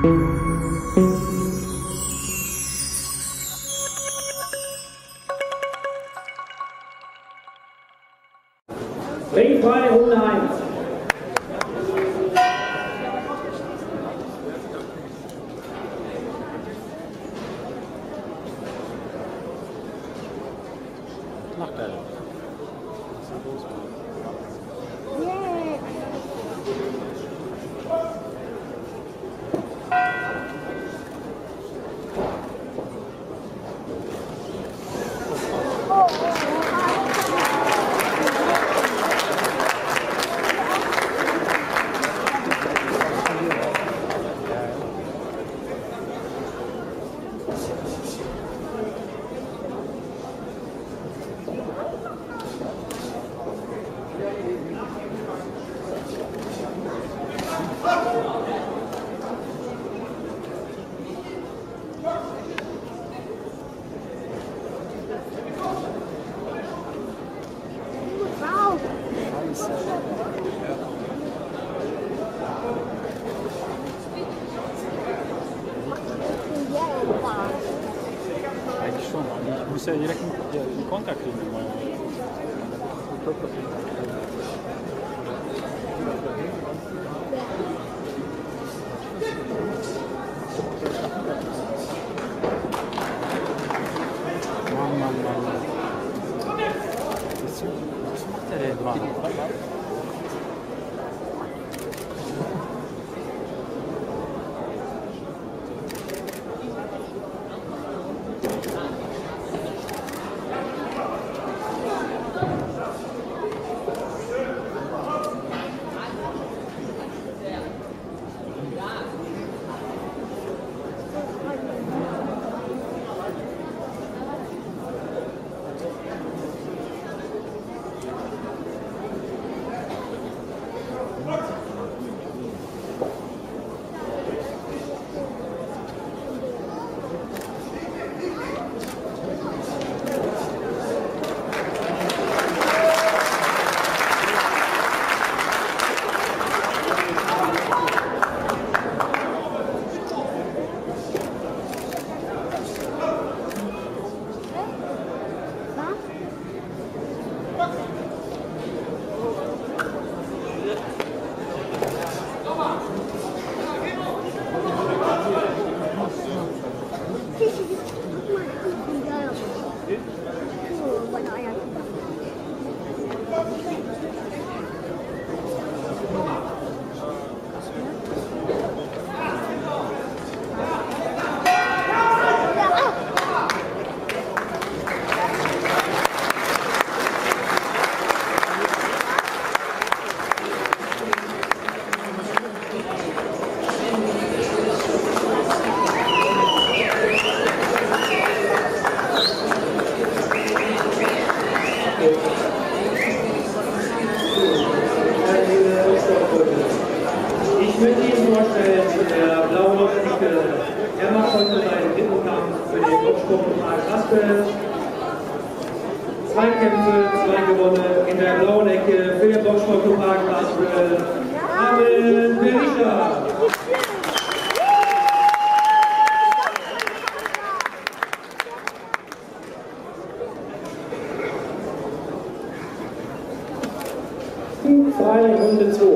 Ringfrei, Runde 1. Nachteil. Eigentlich schon. Ich muss ja direkt einen Konter kriegen. Mann. Was macht der denn, Mann? Ich möchte Ihnen vorstellen, der blaue Ecke, er macht heute seinen dritten Kampf für den Kopfsportpokal Raspel. 2 Kämpfe, 2 gewonnen. In der blauen Ecke für den Boxsportpokal Raspel, Armin Berischer. Frei, Runde 2.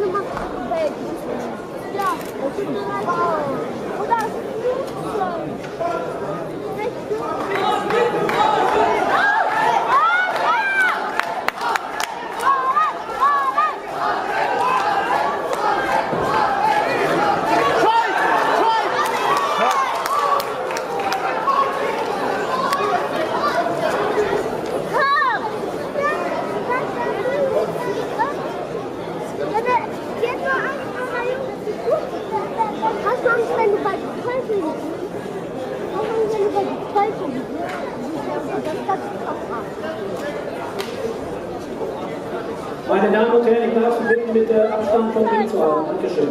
gerne mal Welt. Ja, das ist oder hast du Angst, wenn du bei Teufel bist? Hast du Angst, wenn du bei Teufel bist? Das ist ganz krass. Meine Damen und Herren, ich darf Sie bitten, bitte Abstand vom Ring zu halten. Dankeschön.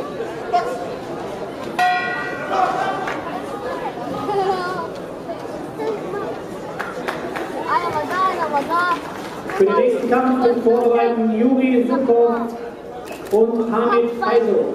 Für den nächsten Kampf sind vorbereiten Juri Sukow und Hamid Faiso.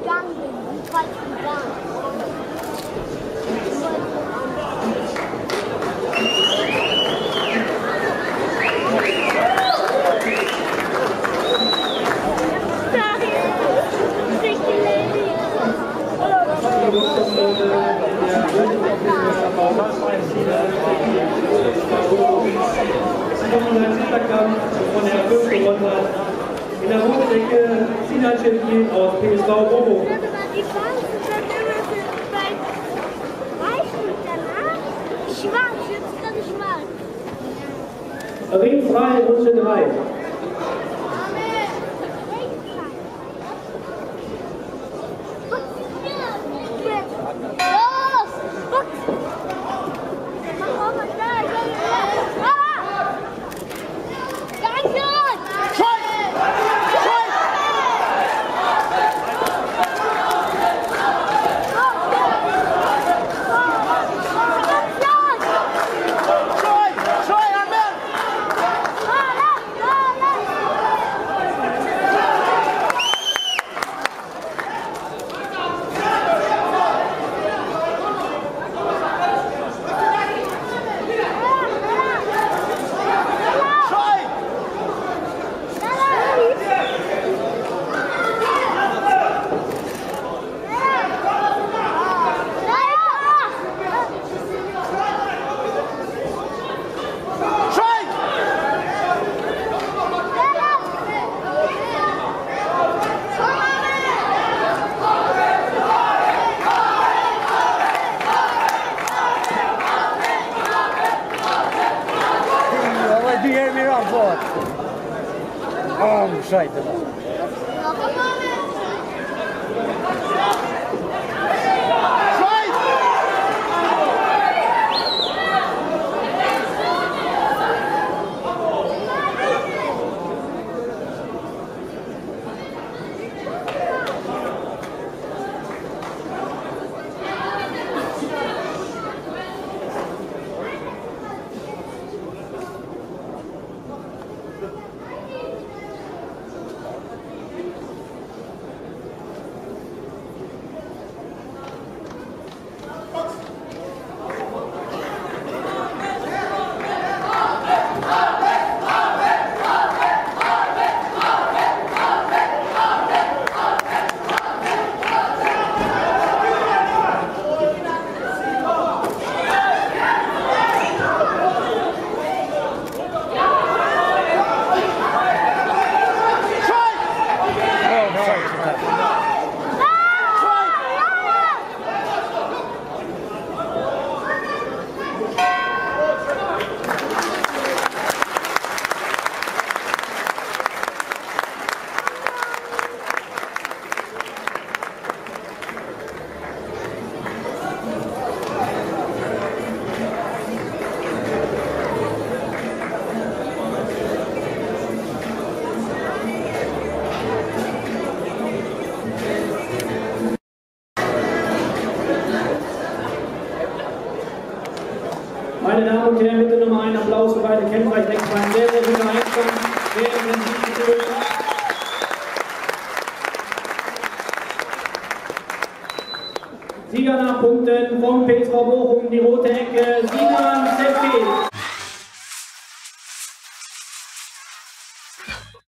Von der 5. Runde in der Hochstrecke Sinan Şevki aus PSV Bobo. Schwarz, jetzt ist das schwarz. Ringfrei, Runde 3. Scheide. Meine Damen und Herren, bitte nochmal einen Applaus für beide Kämpfer. Ich denke, es war ein sehr, sehr guter Einstand. Sehr intensiv gefühlt. Sieger nach Punkten vom PSV Bochum, die rote Ecke, Sinan Şevki.